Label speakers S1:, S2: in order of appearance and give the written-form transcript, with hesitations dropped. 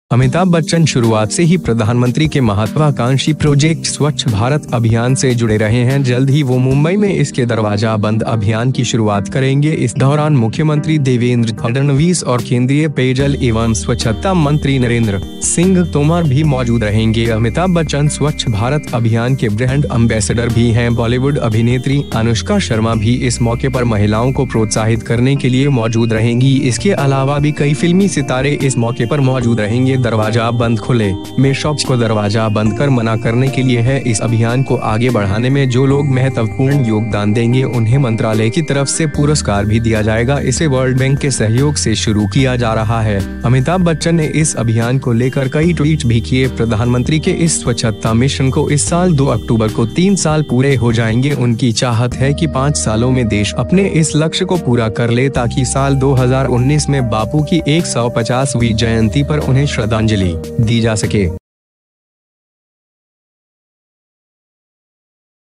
S1: अमिताभ बच्चन शुरुआत से ही प्रधानमंत्री के महत्वाकांक्षी प्रोजेक्ट स्वच्छ भारत अभियान से जुड़े रहे हैं। जल्द ही वो मुंबई में इसके दरवाजा बंद अभियान की शुरुआत करेंगे। इस दौरान मुख्यमंत्री देवेंद्र फडणवीस और केंद्रीय पेयजल एवं स्वच्छता मंत्री नरेंद्र सिंह तोमर भी मौजूद रहेंगे। अमिताभ बच्चन स्वच्छ भारत अभियान के ब्रांड एम्बेसडर भी हैं। बॉलीवुड अभिनेत्री अनुष्का शर्मा भी इस मौके पर महिलाओं को प्रोत्साहित करने के लिए मौजूद रहेंगी। इसके अलावा भी कई फिल्मी सितारे इस मौके पर मौजूद रहेंगे। दरवाजा बंद खुले में शौच को दरवाजा बंद कर मना करने के लिए है। इस अभियान को आगे बढ़ाने में जो लोग महत्वपूर्ण योगदान देंगे उन्हें मंत्रालय की तरफ से पुरस्कार भी दिया जाएगा। इसे वर्ल्ड बैंक के सहयोग से शुरू किया जा रहा है। अमिताभ बच्चन ने इस अभियान को लेकर कई ट्वीट भी किए। प्रधानमंत्री के इस स्वच्छता मिशन को इस साल 2 अक्टूबर को 3 साल पूरे हो जाएंगे। उनकी चाहत है कि 5 सालों में देश अपने इस लक्ष्य को पूरा कर ले, ताकि साल 2019 में बापू की 150वीं जयंती पर उन्हें श्रद्धांजलि दी जा सके।